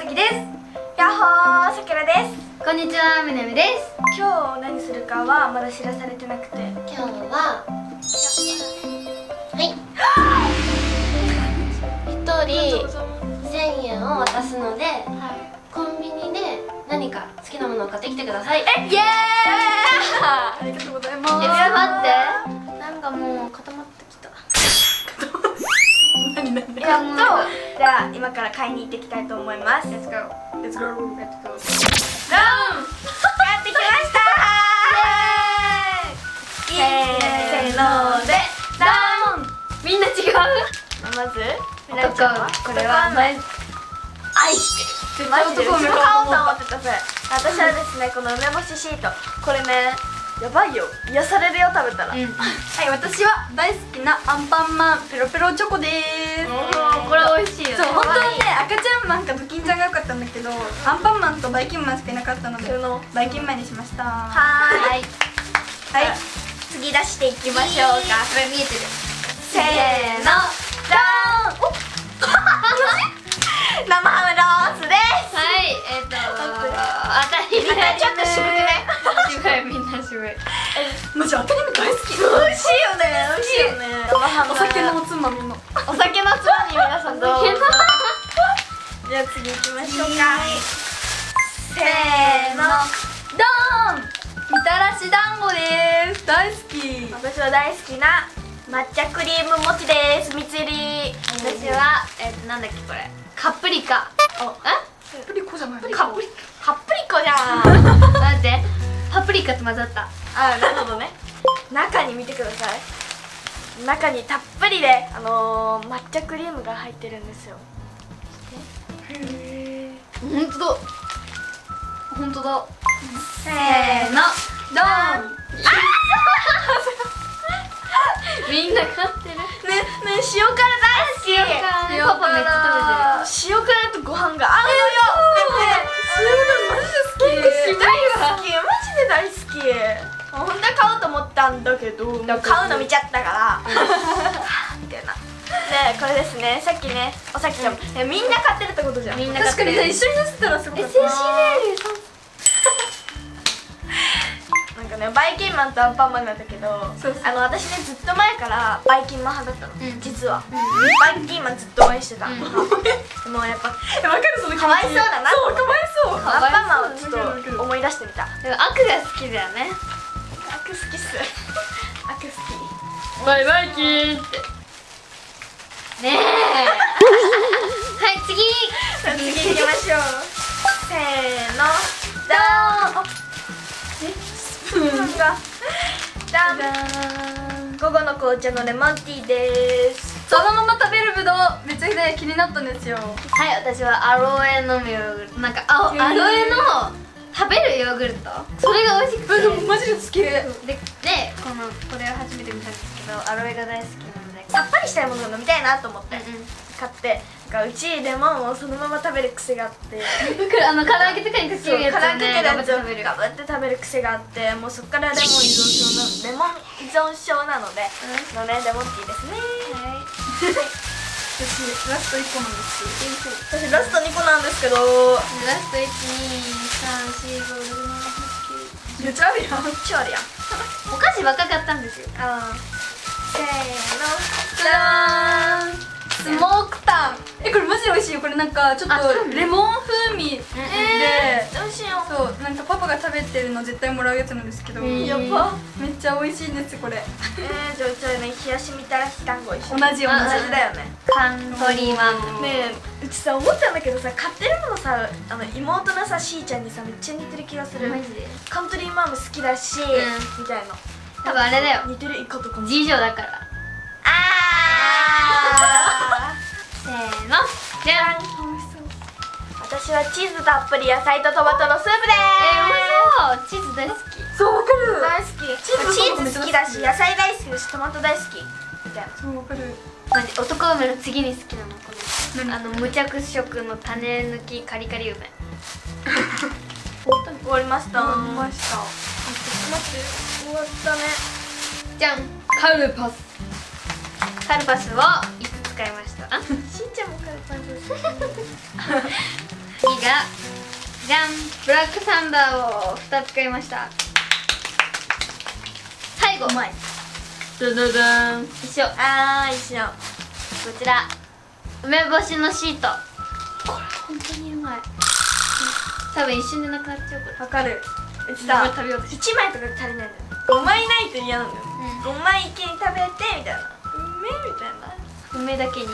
ぎです。 やっほー、さくらです。 こんにちは、みなみです。 今日何するかはまだ知らされてなくて、 今日ははい1人1000円を渡すので、コンビニで何か好きなものを買ってきてください。 イエーイありがとうございます。 待って、なんかもう固まってきた。 何じゃあ今から買いに行ってきたいと思います。Let's go。Let's go。Let's go。ドン。買ってきましたー。せーのでドン。 みんな違う。 まずみなちゃんはこれは愛してる。マジでうちも買おうと思ってたぜ。私はですね、この梅干しシート、これねやばいよ、癒されるよ食べたら。 はい、私は大好きなアンパンマンペロペロチョコです。 これ美味しいよね。 そう、本当はね、赤ちゃんマンかドキンちゃんが良かったんだけど、アンパンマンとバイキンマンしかいなかったのでバイキンマンにしました。 はーい。はい、次出していきましょうか。 これ見えてる。 せーの、ドーン。生ハムロースです。 はい、当たり前。 ちょっと渋くね。 渋い、みんな渋い。 マジ当たり前大好き。 美味しいよね、美味しいよね。生ハム。 お酒のおつまみの。 お酒のつまみ皆さんどうぞ。じゃあ次行きましょうか。せーの、ドーン。 みたらし団子です。大好き。 私は大好きな抹茶クリーム餅です。蜜入り。 私はなんだっけこれ。カプリカ。 パプリコじゃない。 カプリコじゃん。 待って、パプリカと混ざった。 あ、なるほどね。中に見てください。中にたっぷりで抹茶クリームが入ってるんですよ。 本当だ。本当だ。 せーの、ドーン。 みんな買ってる。 ね、塩辛大好き。 パパめっちゃ塩辛とご飯が合うのよ。 塩辛マジで好き。 大好き、マジで大好き。本当は買おうと思ったんだけど、買うの見ちゃったからみたいな。で、これですね、さっきね、おさきちゃんみんな買ってるってことじゃん。 みんな買ってる。 確かに一緒に乗せたらすごかった。 精神レール。 なんかね、バイキンマンとアンパンマンなんだけど、私ねずっと前からバイキンマン派だったの、実は。バイキンマンずっと応援してた。でもやっぱわかる、その気持ち。 かわいそうだな。 そう、かわいそう。 アンパンマンをちょっと思い出してみた。 でも悪が好きだよね。 悪好きっす。悪好き。 バイバイキーンってねえ。はい、 次行きましょう。せーの、ドーン。スプーンがダン。午後の紅茶のレモンティーです。 そのまま食べるぶどうめっちゃね気になったんですよ。 はい、私はアロエのヨーグルト。なんかアロエの食べるヨーグルト、それが美味しくて。 でもマジで好き。 でこれを初めて見たんですけど、アロエが大好きなので。 さっぱりしたいものが飲みたいなと思って買って、うちレモンをそのまま食べる癖があって、 唐揚げとかにかけるやつをね、 ガブって食べる癖があって、もうそっからレモン依存症なのでのね、レモンティーですね。 私ラスト1個なんですよ。 私ラスト2個なんですけど、 ラスト1、2、3、4、5、6、7、8、9。 めっちゃあるやん。 めっちゃあるやん。 お菓子ばっか買ったんですよ。 せーの、 じゃーん。スモークタン。これマジで美味しいよ。これなんかちょっとレモン風味で、 どうしよう。 そうなんかパパが食べてるの絶対もらうやつなんですけど、 やば。 めっちゃ美味しいんですこれ。 じゃあうちはね、冷やしみたらし団子一緒。 同じだよね。 カントリーマン。 ねえ、うちさ思ったんだけどさ、買ってるものさ、妹のさしーちゃんにさめっちゃ似てる気がする。 マジでカントリーマーム好きだし、みたいな。 多分あれだよ、 似てるイカとかも。 次女だから。せーの、じゃん。 私はチーズたっぷり野菜とトマトのスープでうまそう。チーズ大好き。 そうわかる。 大好き。チーズ好きだし、野菜大好きだし、トマト大好きみたいな。 そうわかる。 マジ男梅の次に好きなのこの無着色の種抜きカリカリ梅。 終わりました。 終わりました。 待って、終わったね。 じゃん、カルパス。カルパスを5つ使いました。 しーちゃんもカルパス。 5 がじゃん、ブラックサンダーを2つ買いました。最後、 うまい。 ドドドーン、一緒。 一緒。 こちら梅干しのシート、これ本当にうまい。多分一瞬でなくなっちゃうこれ。 わかる。うちこされ食べようとして 1枚とか足りないんだよ。5枚ないと嫌なんだよ。5枚一気に食べてみたいな。うめみたいな。 梅だけに。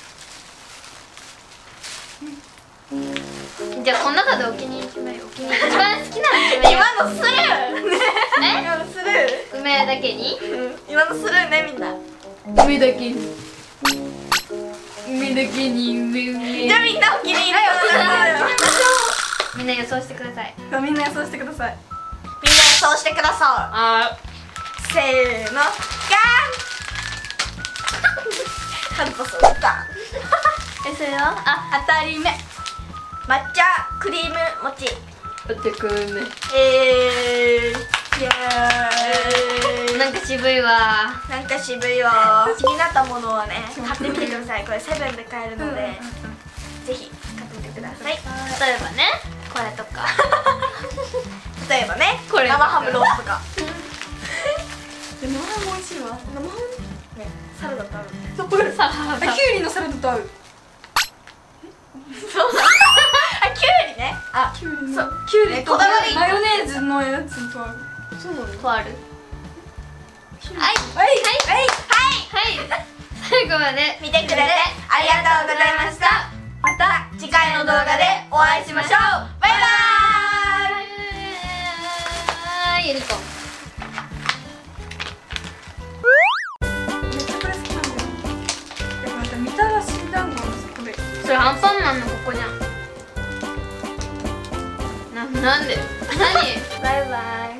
じゃあこの中でお気に入り決めよう。お気に入り一番好きなの決めよ今のスルー。今のスルう。梅だけに。 ー。今のスルーねみんな。 梅だけに。梅だけに梅。 じゃあみんなお気に入りをみんな予想してください。 みんな予想してください。みんな予想してくださあい。せーの、ガン。ハルトソンガン。 それは当たり目。抹茶クリーム餅。 おてく梅。 イエーイ。 なんか渋いわ。 なんか渋いわ。気になったものはね、買ってみてください。これセブンで買えるので、ぜひ買ってみてください。 例えばね、これとか。 例えばね、 これ生ハムロースとか。生ハム美味しいわ。生ハムね、サラダと合う。 さあ、 キュウリのサラダと合う。そうだ。キュウリね。キュウリ。そう、キュウリとこだわりマヨネーズのやつと合う。そうなの。 とある。 はいはい。最後まで見てくれてありがとうございました。また次回の動画でお会いしましょう。バイバーイ。 ゆりこ。 めっちゃこれ好きなんだよ。でもまたみたらし団子のこれ。 それアンパンマンのここじゃん。なんで？何？ バイバイ。